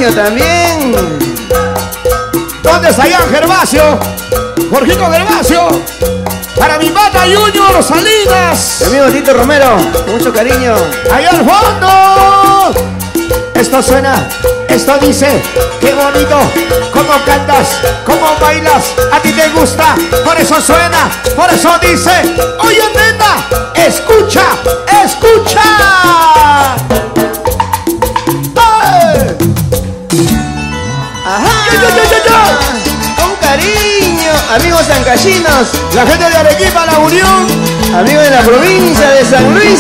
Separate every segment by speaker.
Speaker 1: Gervasio también.
Speaker 2: ¿Dónde está allá Gervasio? Jorgito Gervasio. Para mi pata Junior Salinas.
Speaker 1: Mi amigo Tito Romero, con mucho cariño.
Speaker 2: Allá al fondo. Esto suena, esto dice, qué bonito, cómo cantas, cómo bailas, a ti te gusta, por eso suena, por eso dice, oye nena, escucha, escucha. ¡Ay!
Speaker 1: Ajá.
Speaker 2: ¡Ya!
Speaker 1: Con cariño, amigos sancallinos,
Speaker 2: La gente de Arequipa, La Unión,
Speaker 1: amigos de la provincia de San Luis.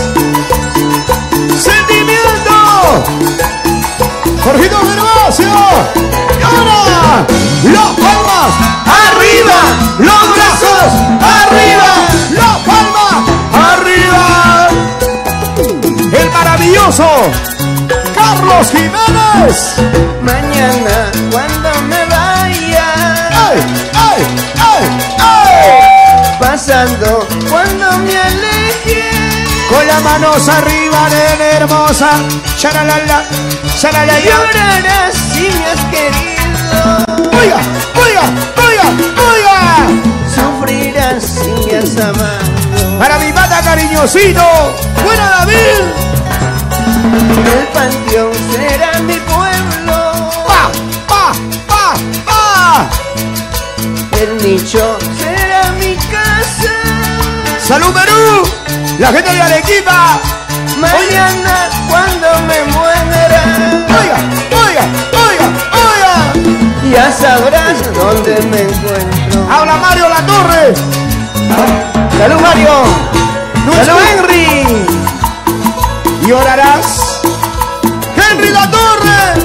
Speaker 2: sentimiento. Jorgito Gervasio. Y ahora, las palmas arriba, los brazos arriba, las palmas arriba. El maravilloso Carlos Jiménez.
Speaker 1: Mañana cuando me vaya,
Speaker 2: ¡Ay, ay, ay, ay!
Speaker 1: pasando cuando me aleje,
Speaker 2: Con las manos arriba, nena hermosa. Charalala, charalala.
Speaker 1: llorarás si me has querido,
Speaker 2: Oiga, oiga, oiga, oiga.
Speaker 1: sufrirás si me has amado.
Speaker 2: Para mi pata cariñosito, buena David.
Speaker 1: El panteón será mi pueblo,
Speaker 2: Pa, pa, pa, pa.
Speaker 1: el nicho será mi casa.
Speaker 2: Salud Perú, la gente de Arequipa.
Speaker 1: Mañana cuando me muera,
Speaker 2: Oiga, oiga, oiga, oiga.
Speaker 1: ya sabrás dónde me encuentro.
Speaker 2: Habla Mario La Torre.
Speaker 1: ¡Salud, Mario! ¡Salud, Henry!
Speaker 2: Llorarás. Henry La Torre.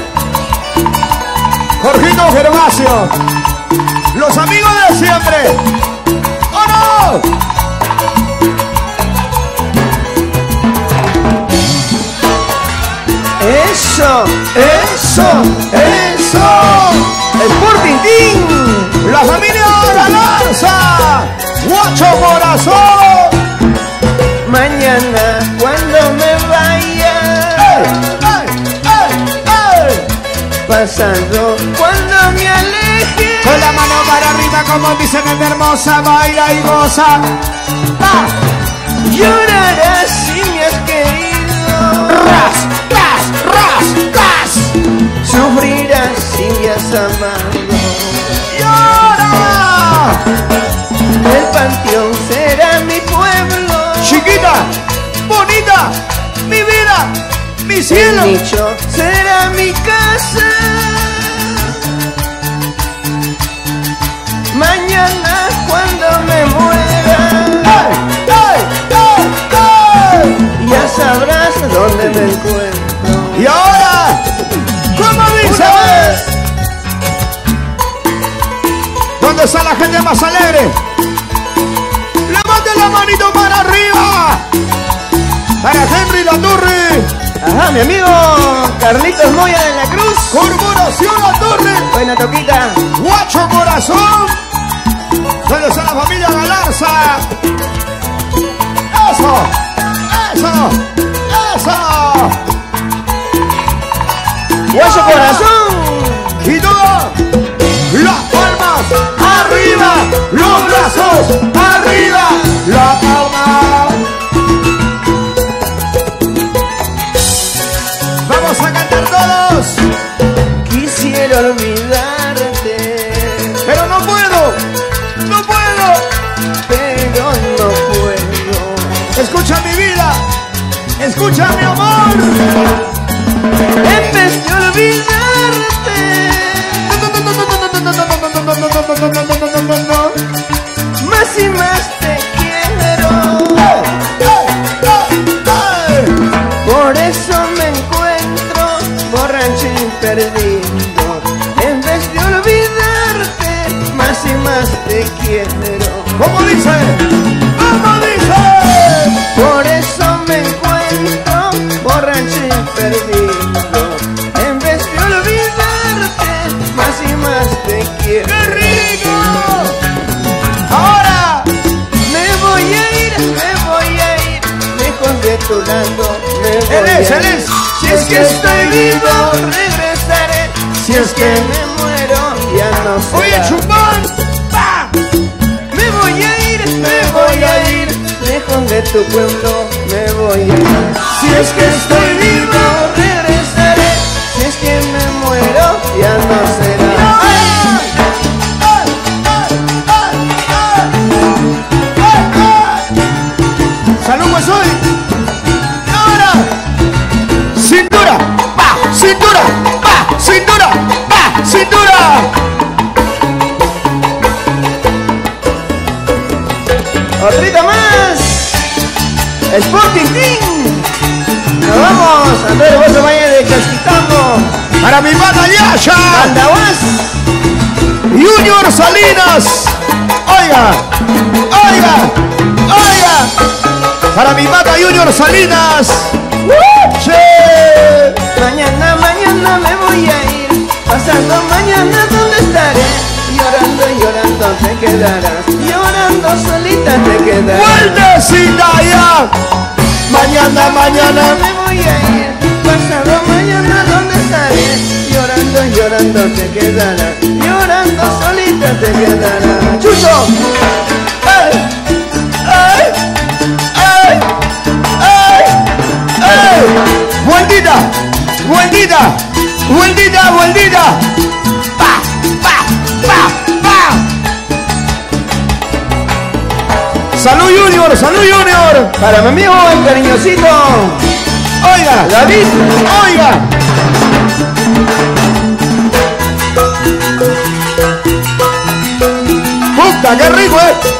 Speaker 2: Jorgito Gervasio. Los amigos de siempre. ¡Oh no!
Speaker 1: ¡Eso! ¡Eso! ¡Eso! ¡Sporting Team!
Speaker 2: La familia Galarza. Guacho Corazón.
Speaker 1: Mañana cuando me vaya,
Speaker 2: ¡Ey, ey, ey!
Speaker 1: pasando cuando me aleje,
Speaker 2: Con la mano para arriba como dice mi hermosa, baila y goza. ¡Ah!
Speaker 1: llorarás si me has querido,
Speaker 2: ¡Ras, ras, ras, ras!
Speaker 1: sufrirás si me has amado.
Speaker 2: ¡Llora!
Speaker 1: El panteón será mi pueblo,
Speaker 2: Chiquita, bonita, mi vida, mi cielo.
Speaker 1: el nicho será mi casa. Mañana cuando me muera,
Speaker 2: ¡Ey, ey, ey, ey!
Speaker 1: ya sabrás dónde me encuentro.
Speaker 2: Y ahora, ¿cómo dice?
Speaker 1: Una vez.
Speaker 2: ¿Dónde está la gente más alegre? Levanten la manito para arriba. Para Henry La Torre.
Speaker 1: Ajá, mi amigo Carlitos Moya de la Cruz.
Speaker 2: Corporación La Torre.
Speaker 1: Buena toquita.
Speaker 2: Guacho Corazón. ¿Dónde está la familia Galarza? ¡Eso! ¡Eso! ¡Eso!
Speaker 1: Guacho Corazón.
Speaker 2: Y todo. Las palmas arriba. Los brazos arriba. La palma. Vamos a cantar todos.
Speaker 1: Quisiera olvidarte,
Speaker 2: Pero no puedo. No puedo.
Speaker 1: pero no puedo.
Speaker 2: Escucha mi vida. Escucha mi amor.
Speaker 1: En vez de olvidarte, más y más te quiero. Por eso me encuentro borracho y perdido. En vez de olvidarte, más y más te quiero.
Speaker 2: ¿Cómo dice? ¿Cómo dice?
Speaker 1: Por eso me encuentro borracho y perdido. En vez de olvidarte, más y más te quiero.
Speaker 2: ¡Qué rico! Ahora,
Speaker 1: Me voy a ir lejos de tu lado. Me voy
Speaker 2: Él es,
Speaker 1: a
Speaker 2: él
Speaker 1: ir.
Speaker 2: es.
Speaker 1: Si es que estoy vivo, regresaré. es que me muero, ya no será.
Speaker 2: Oye, chupón.
Speaker 1: Me voy a ir, lejos de tu pueblo, me voy a ir. Si es que estoy vivo, regresaré. Si es que me muero, ya no será.
Speaker 2: Salud, pues hoy. Ahora. Cintura, pa, cintura, pa, cintura, pa, cintura.
Speaker 1: Otrita más. Sporting Team. Nos vamos. Andrés Bozo Valle de Casquitamo.
Speaker 2: Para mi pata Yasha.
Speaker 1: Andahuas.
Speaker 2: Junior Salinas. Oiga, oiga, oiga. Para mi pata Junior Salinas. Che.
Speaker 1: Mañana me voy a ir. Pasando mañana, ¿dónde estaré? Llorando, llorando te quedarás. Llorando solita te quedarás.
Speaker 2: Vueltecita ya. Mañana
Speaker 1: me voy a ir. Pasado mañana, ¿dónde estaré? Llorando, llorando te quedarás. Llorando solita te quedarás. ¡Chucho!
Speaker 2: ¡Ey! ¡Ey! ¡Ey! ¡Ey! ¡Ey! ¡Vueltita! ¡Vueltita! ¡Vueltita! ¡Vueltita! ¡Pa! ¡Pa! ¡Pa! ¡Pa! ¡Salud Junior! ¡Salud Junior!
Speaker 1: Para mi amigo el cariñosito
Speaker 2: Oiga,
Speaker 1: David.
Speaker 2: Oiga. ¡Puta, qué rico,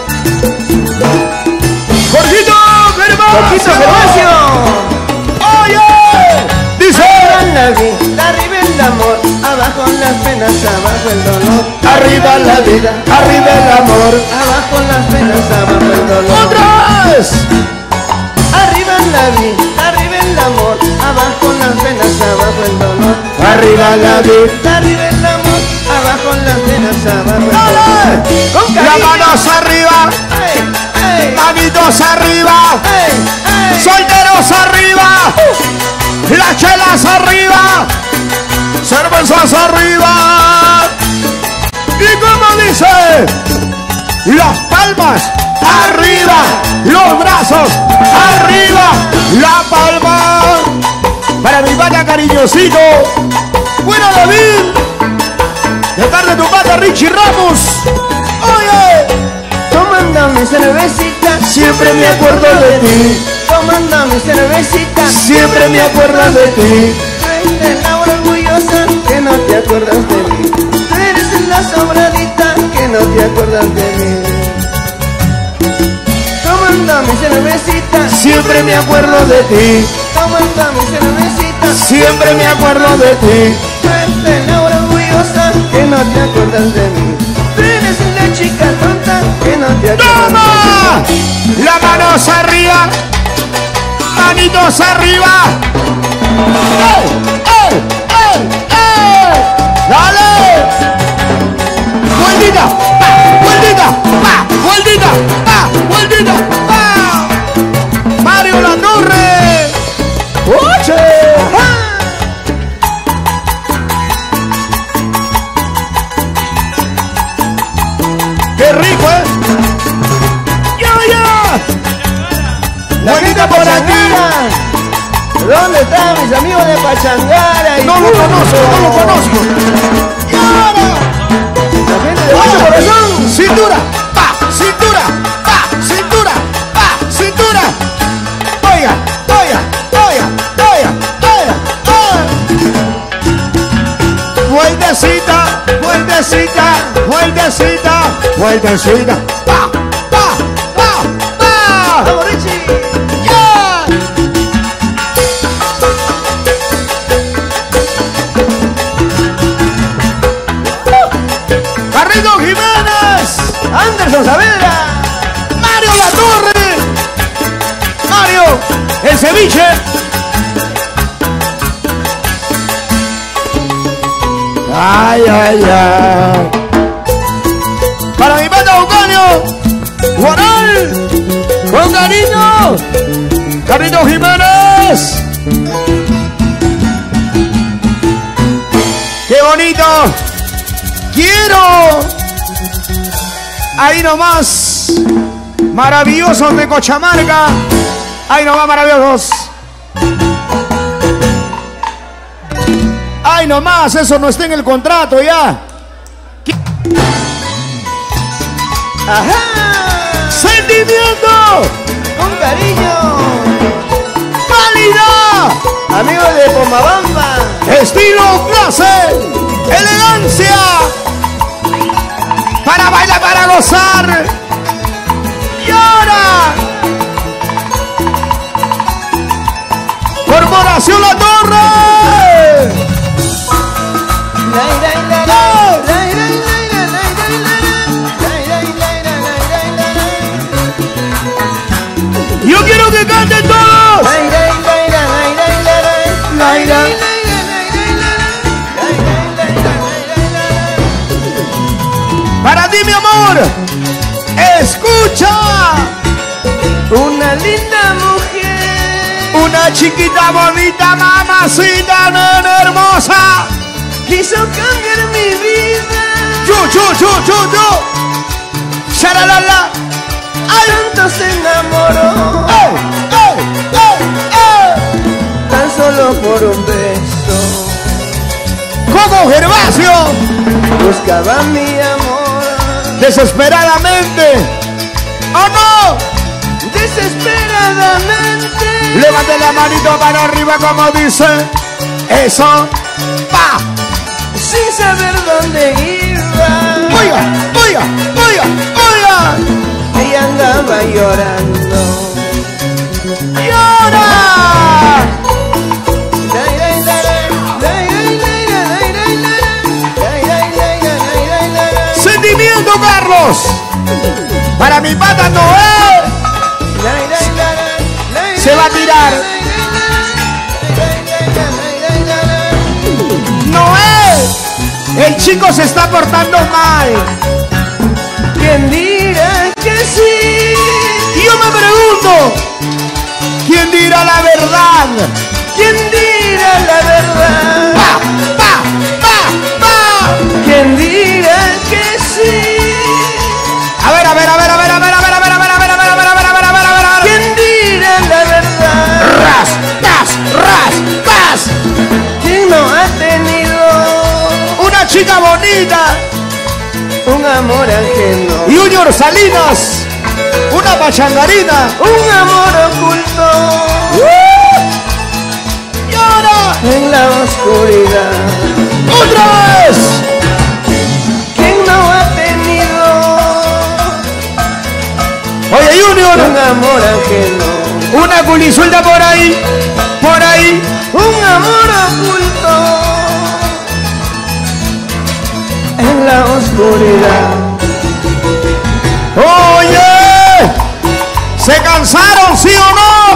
Speaker 2: Jorgito
Speaker 1: Gervasio.
Speaker 2: Oye, dice.
Speaker 1: Arriba el amor, abajo las penas, abajo el dolor.
Speaker 2: Arriba la vida, arriba el amor.
Speaker 1: Abajo las penas, abajo el dolor.
Speaker 2: ¡Otra vez!
Speaker 1: Arriba la vida, arriba el amor, abajo las penas, abajo el dolor.
Speaker 2: Arriba la vida,
Speaker 1: arriba el amor, abajo las penas, abajo el dolor. Con
Speaker 2: las
Speaker 1: cariño.
Speaker 2: manos arriba,
Speaker 1: ¡Ey! ¡Ey!
Speaker 2: manitos arriba,
Speaker 1: ¡Ey! ¡Ey!
Speaker 2: solteros arriba, las chelas arriba, cervezas arriba. ¿Y cómo dice? Las palmas arriba, los brazos arriba, la palma. Para mi pata cariñosito, bueno David, de tarde tu pata Richie Ramos. Oye,
Speaker 1: Tomando mi cervecita,
Speaker 2: siempre me acuerdo de ti,
Speaker 1: tomando mi cervecita,
Speaker 2: siempre me acuerdo de ti.
Speaker 1: tú eres la orgullosa que no te acuerdas de mí. Tú eres la sobradita que no te acuerdas de mí. Tomando mi cervecita,
Speaker 2: Siempre me acuerdo de ti,
Speaker 1: tomando mi cervecita,
Speaker 2: siempre me acuerdo de ti.
Speaker 1: tú eres la orgullosa que no te acuerdas de mí. Tú eres la chica tonta que no te acuerdas
Speaker 2: ¡Toma!
Speaker 1: de mí.
Speaker 2: Las manos arriba, manitos arriba. ¡Ey! ¡Ey! ¡Ey! ¡Ey! ¡Dale! ¡Vueltita! ¡Pa! ¡Vueltita! ¡Pa! ¡Vueltita! ¡Pa! ¡Vueltita! ¡Pa! ¡Mario La Torre! ¡Oche! ¡Qué rico, ¡Ya!
Speaker 1: La
Speaker 2: ¡Vueltita por aquí!
Speaker 1: ¿Dónde están mis amigos de Pachangara?
Speaker 2: No lo conozco, no lo conozco. ¡Y ahora!
Speaker 1: La gente de Mucho Corazón.
Speaker 2: Cintura, pa, cintura, pa, cintura, pa, cintura. Oiga, oiga, oiga, oiga, oiga, oiga. Vueltecita, vueltecita, vueltecita, vueltecita. Pa, pa, pa, pa.
Speaker 1: ¡Vamos, Richie!
Speaker 2: ¡Ya! Carrito Jiménez,
Speaker 1: ¡Anderson Saavedra!
Speaker 2: Mario La Torre, Mario, el ceviche. Ay, ay, ay. Para mi pata Eugenio, Guaral, con cariño, Carrito Jiménez. ¡Qué bonito! ¡Quiero! Ahí nomás. Maravillosos de Cochamarca. Ahí nomás, maravillosos. Ahí nomás, eso no está en el contrato ya.
Speaker 1: ¡Ajá!
Speaker 2: ¡Sentimiento!
Speaker 1: ¡Con cariño!
Speaker 2: ¡Calidad!
Speaker 1: Amigos de Pomabamba.
Speaker 2: Estilo, clase, elegancia. Para bailar, para gozar. Y ahora, Corporación La Torre. Yo quiero que canten todos. Para ti, mi amor, escucha.
Speaker 1: Una linda mujer,
Speaker 2: Una chiquita bonita, mamacita, nena hermosa.
Speaker 1: quiso cambiar mi vida.
Speaker 2: Yo. Sharalala.
Speaker 1: Tanto se enamoró, tan solo por un beso.
Speaker 2: Como Gervasio,
Speaker 1: Buscaba mi amor,
Speaker 2: desesperadamente. ¡Oh no!
Speaker 1: desesperadamente.
Speaker 2: Levante la manito para arriba como dice. Eso. ¡Pa!
Speaker 1: Sin saber dónde iba.
Speaker 2: Oiga.
Speaker 1: Ella andaba llorando.
Speaker 2: ¡Llora! Sentimiento, Carlos. Para mi pata Noé. Se va a tirar. Noé. El chico se está portando mal.
Speaker 1: ¿Quién dirá que sí?
Speaker 2: Y yo me pregunto, ¿quién dirá la verdad?
Speaker 1: ¿Quién dirá la verdad?
Speaker 2: ¡Pa!
Speaker 1: ¿Quién dirá que sí?
Speaker 2: A ver.
Speaker 1: ¿Quién dirá la verdad?
Speaker 2: ¡Ras!
Speaker 1: ¿Quién no ha tenido
Speaker 2: Una chica bonita.
Speaker 1: un amor ajeno?
Speaker 2: Junior Salinas. Una pachangarina.
Speaker 1: Un amor oculto
Speaker 2: ¡Llora!
Speaker 1: en la oscuridad.
Speaker 2: ¡Otra vez!
Speaker 1: ¿Quién no ha tenido
Speaker 2: Oye, Junior.
Speaker 1: un amor ajeno?
Speaker 2: Una culisuelta por ahí.
Speaker 1: Un amor oculto en la oscuridad.
Speaker 2: Oye, ¿se cansaron, sí o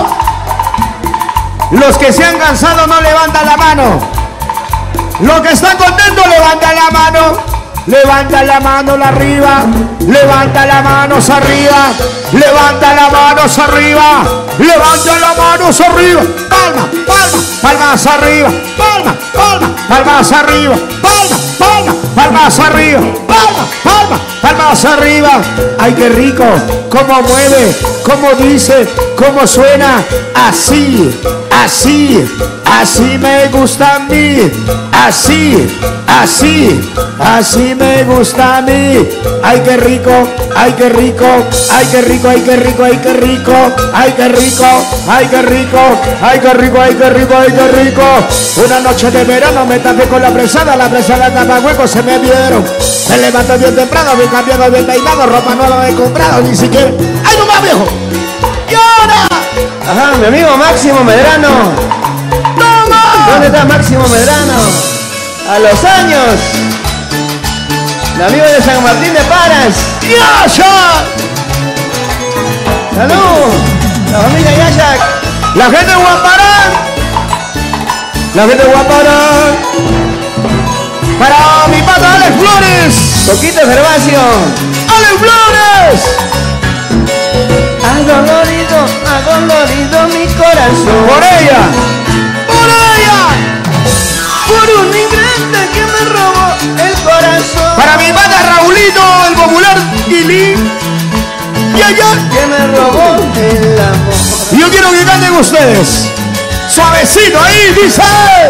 Speaker 2: no? Los que se han cansado no levantan la mano. Los que están contentos levantan la mano. Levanta la mano arriba. Levanta la mano arriba. Levanta la mano arriba. Levanta la mano arriba. Palmas arriba. Palmas arriba. Palmas arriba. Palmas arriba. Ay, qué rico. Cómo mueve, cómo dice, cómo suena. Así me gusta a mí. Así me gusta a mí. Ay, qué rico. Una noche de verano me tapé con la presada tapa huecos se me vieron. Me levanto bien temprano, bien cambiado, bien peinado, ropa nueva me he comprado, ni siquiera. ¡Ay, no más, viejo! ¡Llora!
Speaker 1: Ajá, mi amigo Máximo Medrano.
Speaker 2: ¡Toma!
Speaker 1: ¿Dónde está Máximo Medrano? A los años. Mi amigo de San Martín de Paras.
Speaker 2: ¡Yasha!
Speaker 1: ¡Salud! La familia Yayak.
Speaker 2: La gente de Guamparán. Para mi pata Alex Flores.
Speaker 1: Coquito Gervasio.
Speaker 2: ¡Alex Flores!
Speaker 1: Adolorido mi corazón.
Speaker 2: Por ella.
Speaker 1: Por una ingrata que me robó
Speaker 2: ustedes. Suavecito ahí, dice.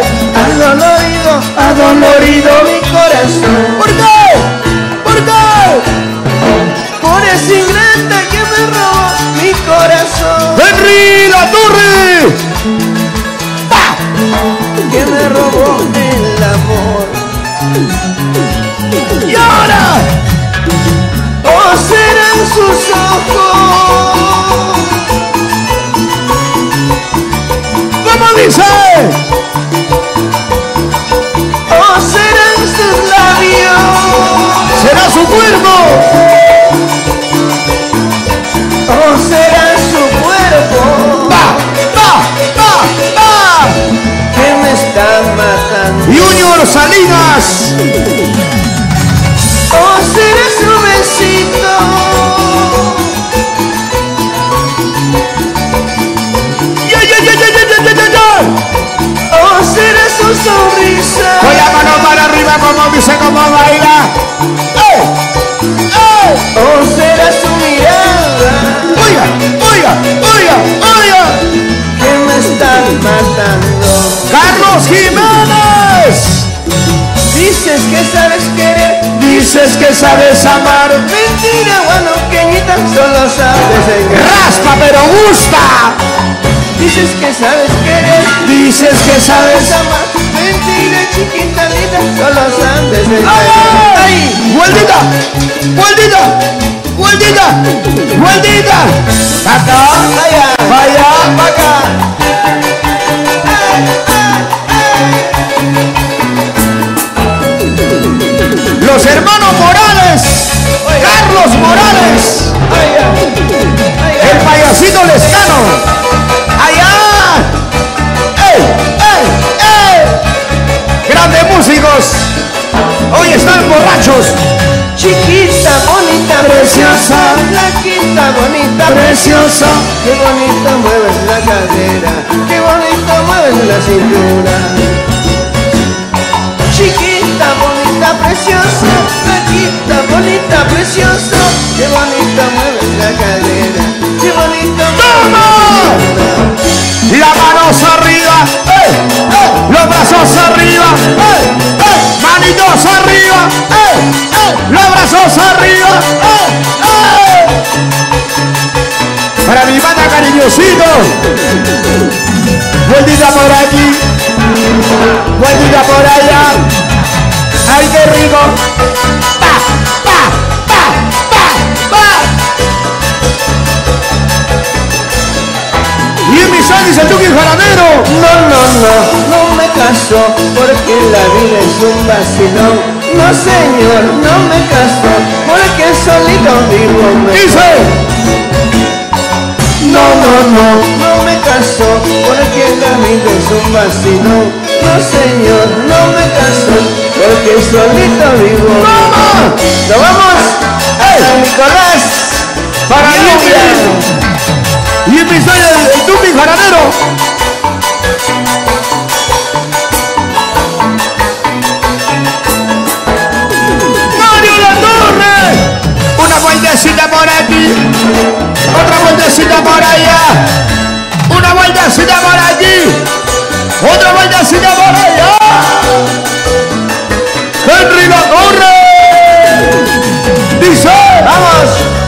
Speaker 1: Adolorido mi corazón.
Speaker 2: ¿Por qué? ¿Por qué?
Speaker 1: Por ese ingrata que me robó mi corazón.
Speaker 2: Henry La Torre.
Speaker 1: Que me robó el amor.
Speaker 2: Y ahora,
Speaker 1: oh, serán sus ojos.
Speaker 2: ¿cómo dice?
Speaker 1: Oh, serán sus labios.
Speaker 2: Será su cuerpo.
Speaker 1: Oh, será su cuerpo.
Speaker 2: Va.
Speaker 1: Que me está matando.
Speaker 2: Junior Salinas.
Speaker 1: Oh, será su besito.
Speaker 2: Ya.
Speaker 1: Oh, será su sonrisa.
Speaker 2: Con la mano para arriba como dice, como baila.
Speaker 1: Oh, será su mirada.
Speaker 2: Oiga.
Speaker 1: Que me están matando.
Speaker 2: Carlos Jiménez.
Speaker 1: Dices que sabes querer.
Speaker 2: Dices que sabes amar.
Speaker 1: Mentira, guanuqueñita, solo sabes engañar.
Speaker 2: Raspa pero gusta.
Speaker 1: Dices que sabes querer.
Speaker 2: Dices que sabes
Speaker 1: amar. Mentira, chiquita linda, solo sabes
Speaker 2: ¡Ay!
Speaker 1: engañar.
Speaker 2: ¡Ay! ¡Vueltita! Acá,
Speaker 1: Vaya,
Speaker 2: acá. Los hermanos Morales. Carlos Morales. El payasito Lescano. Allá. Grandes músicos. Hoy están borrachos.
Speaker 1: chiquita, bonita, preciosa, flaquita, bonita, preciosa, qué bonito mueves la cadera, qué bonito mueves la cintura. Chiquita, bonita, preciosa, flaquita, bonita, preciosa, qué bonito mueves la cadera, qué bonito mueves la cintura.
Speaker 2: Las manos arriba, los brazos arriba, manitos arriba, los brazos arriba. Para mi banda cariñosito, vueltita por aquí, vueltita por allá. ¡Ay, qué rico! ¡Pa, pa, pa, pa, pa! Y en mis años el Tuki Jaranero.
Speaker 1: No me caso porque la vida es un vacilón. No señor, no me caso porque solito vivo mejor.
Speaker 2: Dice.
Speaker 1: No me caso porque la vida es un vacilón. No señor, no me caso porque solito vivo mejor. ¡Nos vamos! ¡San Nicolás!
Speaker 2: Para lluvia. Y en mis años el Tuki Jaranero. Vueltecita por aquí, otra vueltecita por allá, una vueltecita por aquí, otra vueltecita por allá. Henry La Torre dice, vamos.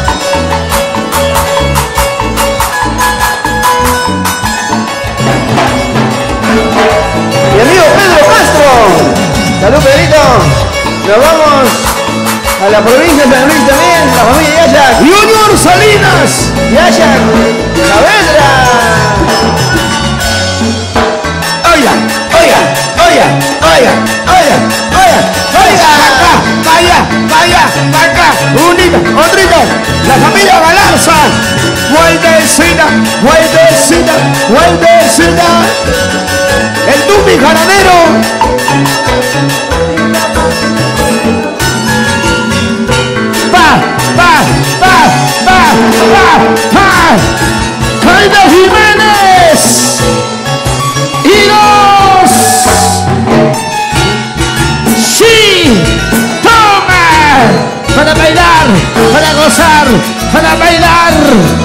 Speaker 1: Mi amigo Pedro Castro, salud Pedrito, nos vamos a la provincia de San Luis también, la familia Yayak.
Speaker 2: Junior Salinas.
Speaker 1: Yayak, Saavedra.
Speaker 2: Oiga. Acá, unita, otrita, la familia Galarza. Vueltecita. El Tupi Jaranero. Jaime Jiménez y los sí, toma para bailar, para gozar, para bailar.